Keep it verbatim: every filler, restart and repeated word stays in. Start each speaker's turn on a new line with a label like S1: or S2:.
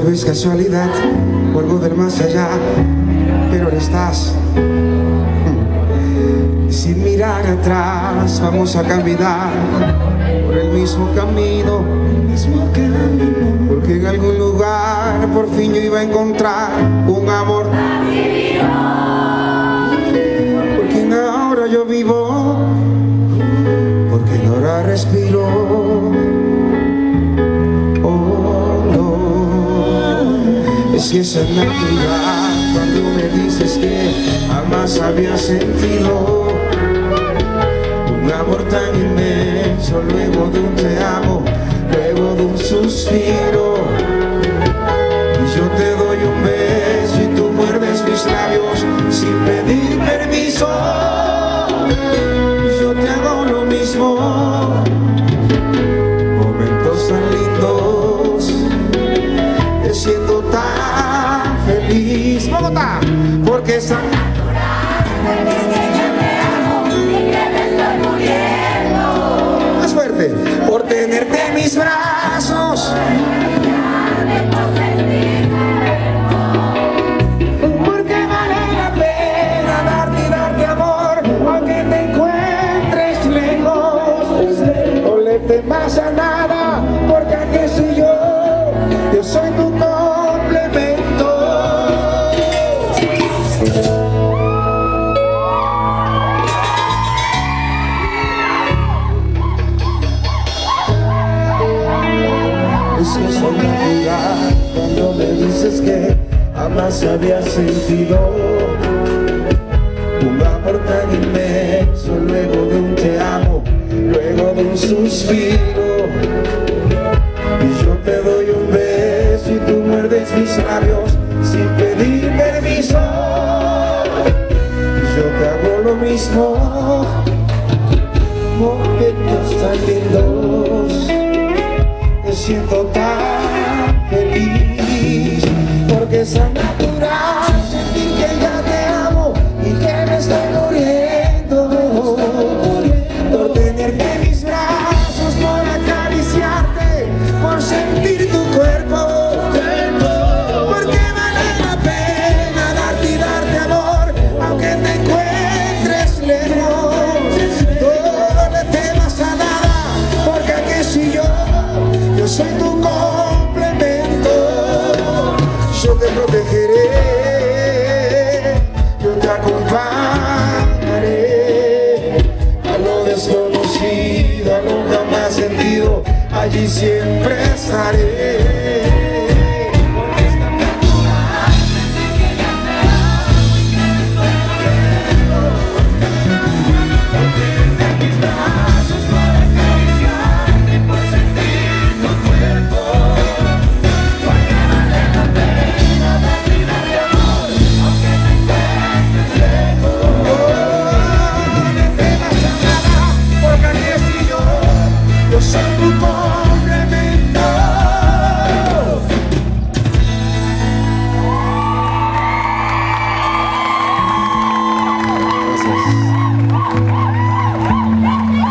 S1: es casualidad o algo del más allá, pero ahora estás. Sin mirar atrás vamos a caminar por el mismo camino, porque en algún lugar por fin yo iba a encontrar un amor. Porque ahora yo vivo, porque ahora respiro. Oh no, es que esa natural cuando me dices que jamás había sentido un amor tan inmenso, luego de un te amo, luego de un suspiro. Y yo te doy un beso y tú muerdes mis labios sin pedir permiso. Y yo te hago lo mismo. Momentos tan lindos, te siento tan feliz, Bogotá, porque es tan natural. Más fuerte, por tenerte en mis brazos. Porque vale la pena darte y darte amor, aunque te encuentres lejos. No le temas a nada, porque aquí soy yo, yo soy tu complemento. Es que soy natural cuando me dices que jamás había sentido un amor tan inmenso, luego de un te amo, luego de un suspiro. Y yo te doy un beso y tú muerdes mis labios sin pedir permiso. Y yo te hago lo mismo, momentos tan lindos, me siento tan feliz, porque es tan natural sentir que ya te amo y que me estoy muriendo, por tenerte en mis brazos, por acariciarte, por sentir tu cuerpo, porque vale la pena darte y darte amor, aunque te encuentres lejos. No le temas a nada, porque aquí soy yo, yo soy tu complemento. Yo te protegeré, yo te acompañaré a lo desconocido, a lo jamás sentido, allí siempre estaré.